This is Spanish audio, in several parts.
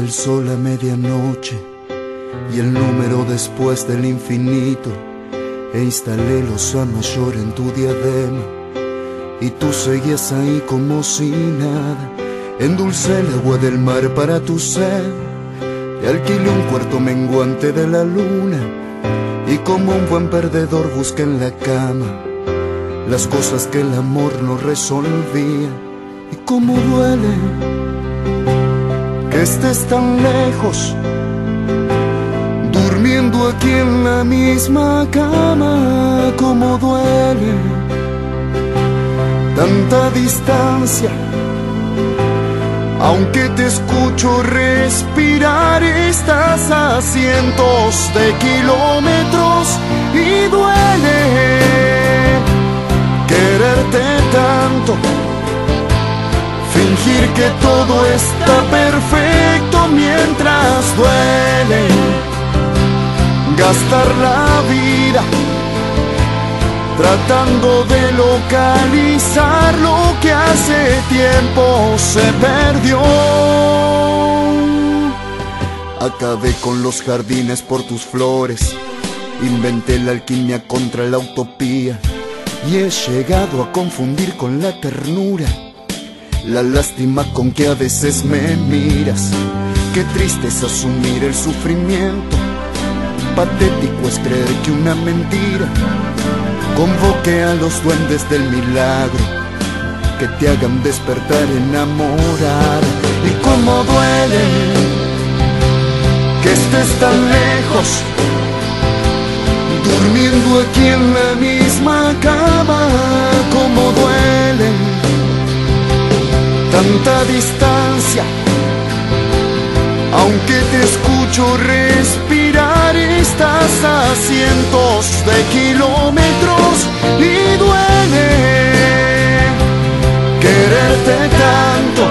el sol a medianoche y el número después del infinito, e instalé los A mayor en tu diadema, y tú seguías ahí como si nada. Endulcé el agua del mar para tu sed, te alquilé un cuarto menguante de la luna, y como un buen perdedor busqué en la cama las cosas que el amor no resolvía. Y cómo duele que estés tan lejos, durmiendo aquí en la misma cama. Cómo duele tanta distancia, aunque te escucho respirar. Estás a cientos de kilómetros y duele quererte tanto, fingir que todo está perfecto mientras duele gastar la vida tratando de localizar lo que hace tiempo se perdió. Acabé con los jardines por tus flores, inventé la alquimia contra la utopía, y he llegado a confundir con la ternura la lástima con que a veces me miras. Qué triste es asumir el sufrimiento, patético es creer que una mentira convoque a los duendes del milagro que te hagan despertar enamorada. Y cómo duele que estés tan lejos, durmiendo aquí en la misma cama. Cómo duele tanta distancia, aunque te escucho respirar. Estás a cientos de kilómetros y duele quererte tanto,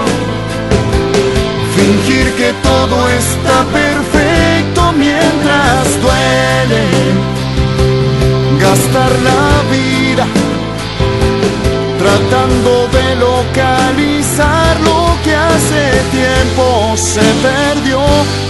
fingir que todo está perfecto mientras duele gastar la vida tratando de localizar lo que hace tiempo se perdió.